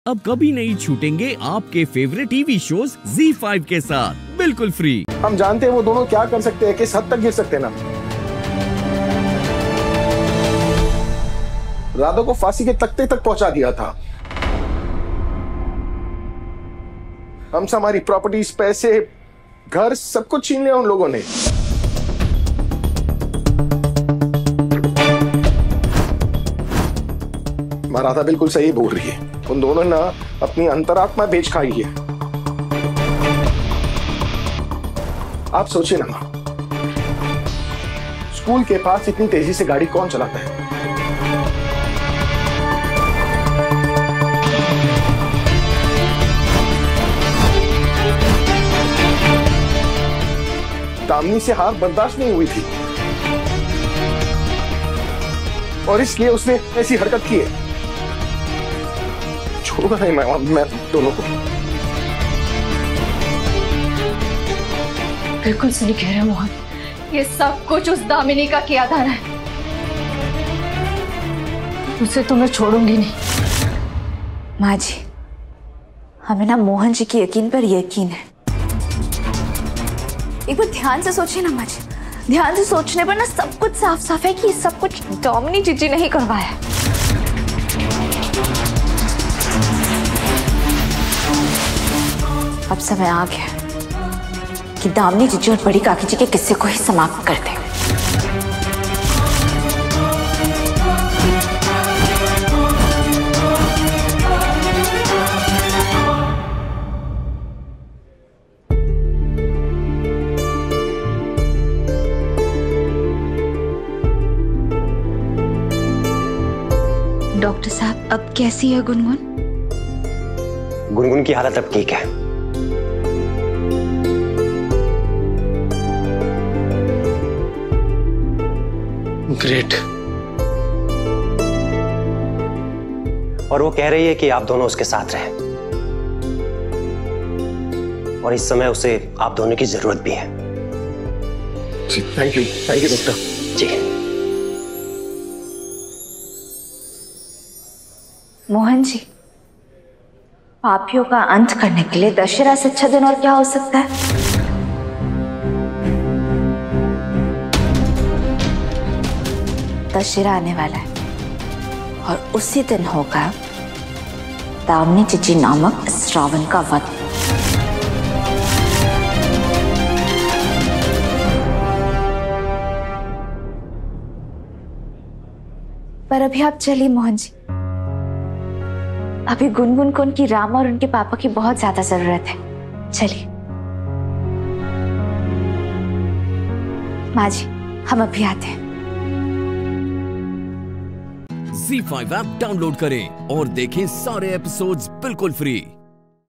अब कभी नहीं छूटेंगे आपके फेवरेट टीवी शोज ZEE5 के साथ बिल्कुल फ्री। हम जानते हैं वो दोनों क्या कर सकते हैं, किस हद तक गिर सकते हैं ना। राधा को फांसी के तख्ते तक पहुंचा दिया था। हमसे हमारी प्रॉपर्टीज, पैसे, घर सब कुछ छीन लिया उन लोगों ने। राधा बिल्कुल सही बोल रही है, उन दोनों ने अपनी अंतरात्मा बेच खाई है। आप सोचिए ना, स्कूल के पास इतनी तेजी से गाड़ी कौन चलाता है? दामिनी से हार बर्दाश्त नहीं हुई थी और इसलिए उसने ऐसी हरकत की है। छोड़ूंगा नहीं मैं दोनों को। बिल्कुल सही कह रहे हैं मोहन, ये सब कुछ उस दामिनी का किया था ना। उसे तो मैं छोड़ूंगी नहीं। माँ जी, हमें ना मोहन जी की यकीन पर यकीन है। एक बार ध्यान से सोचिए ना माँ जी, ध्यान से सोचने पर ना सब कुछ साफ साफ है कि ये सब कुछ दामिनी जीजी नहीं करवाया है। अब समय आ गया कि दामिनी जीजी और बड़ी काकी जी के किस्से को ही समाप्त कर दें। डॉक्टर साहब, अब कैसी है गुनगुन? गुनगुन की हालत अब ठीक है। ग्रेट। और वो कह रही है कि आप दोनों उसके साथ रहें और इस समय उसे आप दोनों की जरूरत भी है। Thank you doctor ji. Mohan ji, पापियों का अंत करने के लिए दशहरा से अच्छा दिन और क्या हो सकता है? दशहरा आने वाला है और उसी दिन होगा दामिनी जीजी नामक इस रावण का वध। पर अभी आप चलिए मोहन जी, अभी गुनगुन को उनकी राम और उनके पापा की बहुत ज्यादा जरूरत है। चलिए माँ जी, हम अभी आते हैं। ZEE5 ऐप डाउनलोड करें और देखें सारे एपिसोड्स बिल्कुल फ्री।